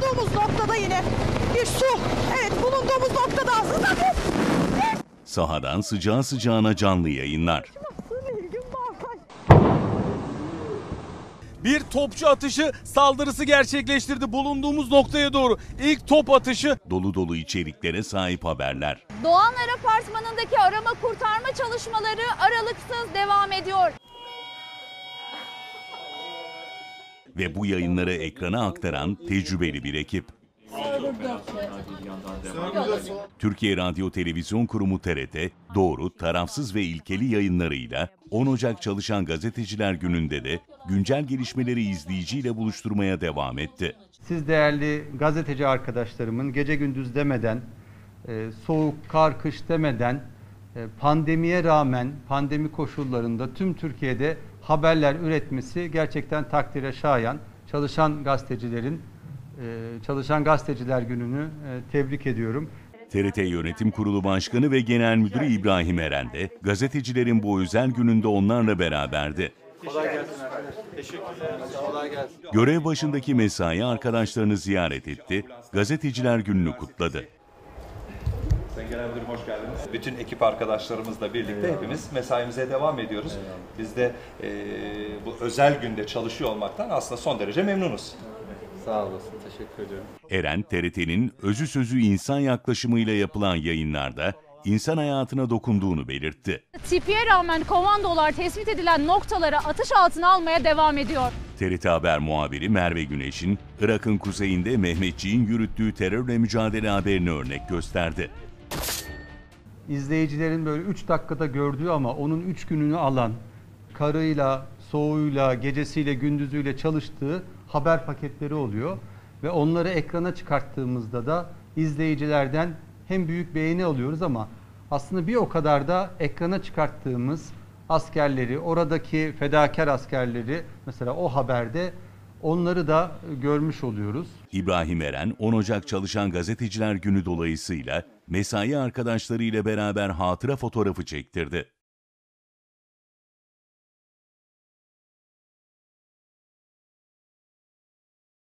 bulunduğumuz noktada yine bir su. Evet, bulunduğumuz noktada aslında Sahadan sıcağı sıcağına canlı yayınlar. Bir topçu atışı saldırısı gerçekleştirdi bulunduğumuz noktaya doğru. İlk top atışı. Dolu dolu içeriklere sahip haberler. Doğanlar Apartmanı'ndaki arama kurtarma çalışmaları aralıksız devam ediyor. Ve bu yayınları ekrana aktaran tecrübeli bir ekip. Türkiye Radyo Televizyon Kurumu TRT, doğru, tarafsız ve ilkeli yayınlarıyla 10 Ocak Çalışan Gazeteciler Günü'nde de güncel gelişmeleri izleyiciyle buluşturmaya devam etti. Siz değerli gazeteci arkadaşlarımın gece gündüz demeden, soğuk, kar, kış demeden, pandemiye rağmen, pandemi koşullarında tüm Türkiye'de haberler üretmesi gerçekten takdire şayan. Çalışan Gazeteciler Günü'nü tebrik ediyorum. TRT Yönetim Kurulu Başkanı ve Genel Müdürü İbrahim Eren de gazetecilerin bu özel gününde onlarla beraberdi. Kolay gelsin arkadaşlar. Teşekkürler. Kolay gelsin. Görev başındaki mesai arkadaşlarını ziyaret etti, Gazeteciler Günü'nü kutladı. Sayın Genel Müdürüm hoş geldiniz. Bütün ekip arkadaşlarımızla birlikte hepimiz mesaimize devam ediyoruz. Biz de bu özel günde çalışıyor olmaktan aslında son derece memnunuz. Sağ olasın, teşekkür ediyorum. Eren, TRT'nin özü sözü insan yaklaşımıyla yapılan yayınlarda insan hayatına dokunduğunu belirtti. Tipiye rağmen komandolar tespit edilen noktalara atış altına almaya devam ediyor. TRT Haber muhabiri Merve Güneş'in Irak'ın kuzeyinde Mehmetçiğin yürüttüğü terörle mücadele haberini örnek gösterdi. İzleyicilerin böyle 3 dakikada gördüğü ama onun 3 gününü alan, karıyla, soğuğuyla, gecesiyle, gündüzüyle çalıştığı haber paketleri oluyor. Ve onları ekrana çıkarttığımızda da izleyicilerden hem büyük beğeni alıyoruz ama aslında bir o kadar da ekrana çıkarttığımız askerleri, oradaki fedakar askerleri mesela o haberde onları da görmüş oluyoruz. İbrahim Eren, 10 Ocak Çalışan Gazeteciler Günü dolayısıyla mesai arkadaşlarıyla beraber hatıra fotoğrafı çektirdi.